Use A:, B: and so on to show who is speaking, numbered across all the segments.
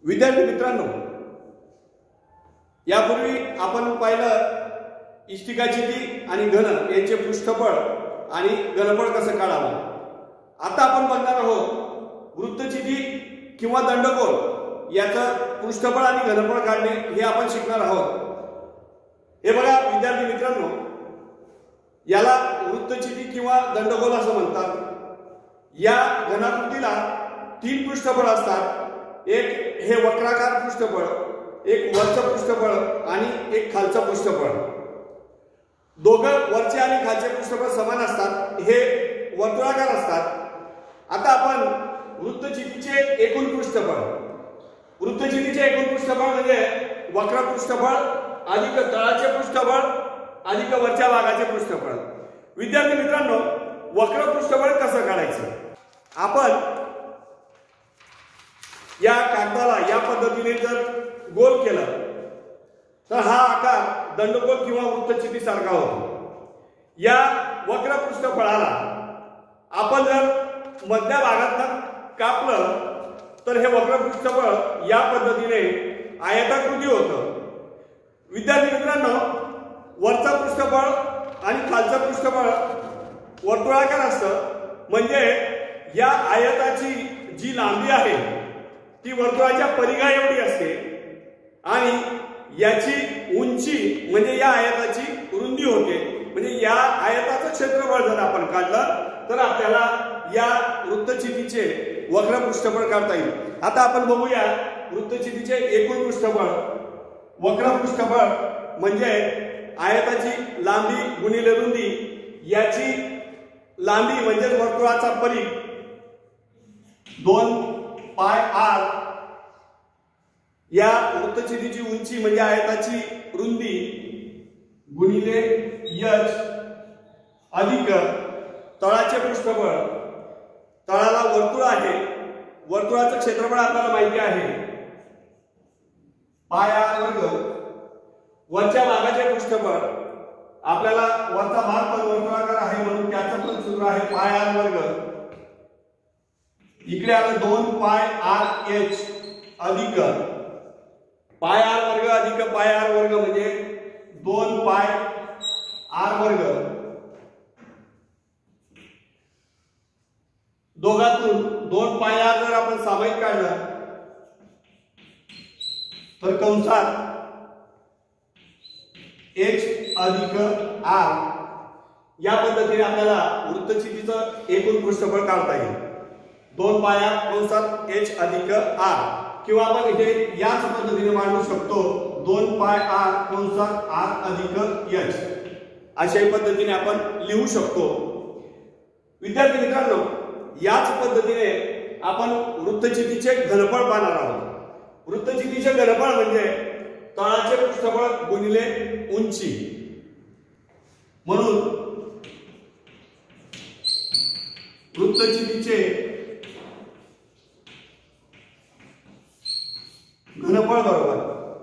A: विद्यार्थी मित्रांनो, यापूर्वी आपण पाहिलं इष्टिकाचिती आणि घन यांचे पृष्ठफळ आणि घनफळ कसं काढावं। आता आपण बघणार आहोत वृत्तचिती किंवा दंडगोल याचं पृष्ठफळ आणि घनफळ काढणे हे आपण शिकणार आहोत। हे बघा विद्यार्थी मित्रांनो, याला वृत्तचिती किंवा दंडगोल असं म्हणतात। या घनाकृतीला तीन पृष्ठफळ असतात। एक हे वक्राकार पृष्ठफळ, एक वरचं पृष्ठफळ आणि एक खालचं पृष्ठफळ। दोघं वरचे आणि खालचे पृष्ठफळ समान असतात, हे वर्तुळाकार असतात। आता आपण वृत्तचितीचे एकूण पृष्ठफळ, वृत्तचितीचे एकूण पृष्ठफळ म्हणजे वक्र पृष्ठफळ अधिक तळाचे पृष्ठफळ अधिक वरच्या भागाचे पृष्ठफळ। विद्यार्थी मित्रांनो, वक्र पृष्ठफळ कसं काढायचं? आपण या कागदाला या पद्धतीने जर गोल केलं तर हा आकार दंडगोल किंवा वृत्तचिती सारखा होतो। या वक्र पृष्ठफळाला आपण जर मध्य भागात कापलं तर हे वक्र पृष्ठफळ या पद्धतीने आयताकृती होतं। विद्यार्थी मित्रांनो, वरचा पृष्ठफळ आणि खालचं पृष्ठफळ वर्तुळाकार असतं, म्हणजे या आयताची जी लांबी आहे ती वर्तुळाच्या परिघा एवढी असते आणि याची उंची म्हणजे या आयताची रुंदी होते। म्हणजे या आयताचं क्षेत्रफळ जर आपण काढलं तर आपल्याला या वृत्तचितीचे वक्र पृष्ठफळ काढता येईल। आता आपण बघूया वृत्तचितीचे एकूण पृष्ठफळ। वक्र पृष्ठफळ म्हणजे आयताची लांबी गुणिले रुंदी, याची लांबी म्हणजे वर्तुळाचा परिघ 2 पाय r, या वृत्तचितीची उंची म्हणजे आयताची रुंदी गुणिले h अधिक तळाचे पृष्ठफळ। तळाला वर्तुळ आहे, वर्तुळाचं क्षेत्रफळ आपल्याला माहिती आहे पाय r वर्ग। वरच्या भागाचे पृष्ठफळ आपल्याला वरचा भाग पण वर्तुळाकार आहे म्हणून त्याचं पण सूत्र आहे पाय r वर्ग। इकडे आलं 2 पाय r h अधिक पाय r वर्ग अधिक पाय r वर्ग म्हणजे 2 पाय r वर्ग। दोघातून 2 पाय r जर आपण सामाईक काढलं तर कंसात h अधिक r, या पद्धतीने आपल्याला वृत्तचितीचं एकूण पृष्ठफळ काढता येईल। 2 पाय r कंसात h अधिक r, किंवा आपण इथे याच पद्धतीने मांडू शकतो 2 पाय r कंसात r अधिक h, अशाही पद्धतीने आपण लिहू शकतो। विद्यार्थी मित्रांनो, याच पद्धतीने आपण वृत्तचितीचे घनफळ पाहणार आहोत। वृत्तचितीचे घनफळ म्हणजे तळाचे पृष्ठफळ गुणिले उंची, म्हणून वृत्तचितीचे घनफळ बरोबर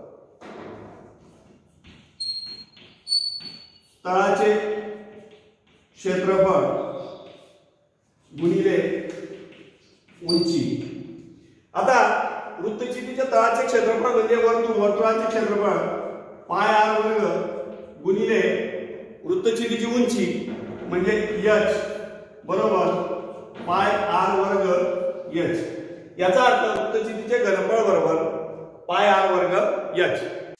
A: तळाचे क्षेत्रफळ गुणिले उंची। आता वृत्तचितीच्या तळाचे क्षेत्रफळ म्हणजे वर्तुळाचे क्षेत्रफळ पाय r वर्ग गुणिले वृत्तचितीची उंची म्हणजे h बरोबर पाय r वर्ग h। याचा अर्थ वृत्तचितीचे घनफळ बरोबर पाय r वर्ग h।